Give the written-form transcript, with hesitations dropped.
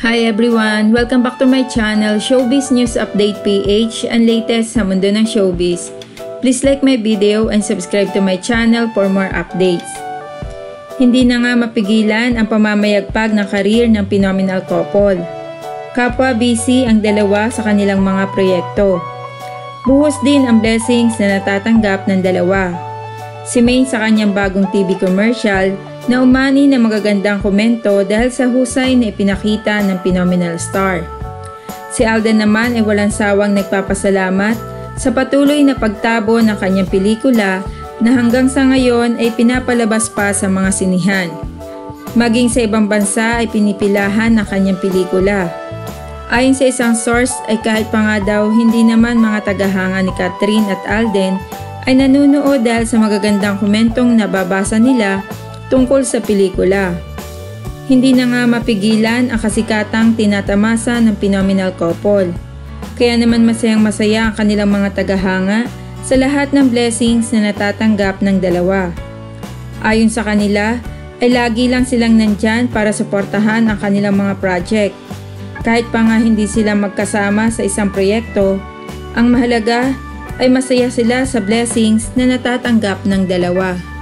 Hi everyone! Welcome back to my channel, Showbiz News Update PH, ang latest sa mundo ng showbiz. Please like my video and subscribe to my channel for more updates. Hindi na nga mapigilan ang pamamayagpag ng karir ng phenomenal couple. Kapwa busy ang dalawa sa kanilang mga proyekto. Buhos din ang blessings na natatanggap ng dalawa. Si Maine sa kanyang bagong TV commercial na umani ng magagandang komento dahil sa husay na ipinakita ng phenomenal star. Si Alden naman ay walang sawang nagpapasalamat sa patuloy na pagtabo ng kanyang pelikula na hanggang sa ngayon ay pinapalabas pa sa mga sinihan. Maging sa ibang bansa ay pinipilahan ng kanyang pelikula. Ayon sa isang source ay kahit pa nga daw hindi naman mga tagahanga ni Catherine at Alden ay nanunood dahil sa magagandang komentong nababasa nila tungkol sa pelikula. Hindi na nga mapigilan ang kasikatang tinatamasa ng phenomenal couple. Kaya naman masayang-masaya ang kanilang mga tagahanga sa lahat ng blessings na natatanggap ng dalawa. Ayon sa kanila, ay lagi lang silang nandyan para suportahan ang kanilang mga project. Kahit pa nga hindi sila magkasama sa isang proyekto, ang mahalaga ay masaya sila sa blessings na natatanggap ng dalawa.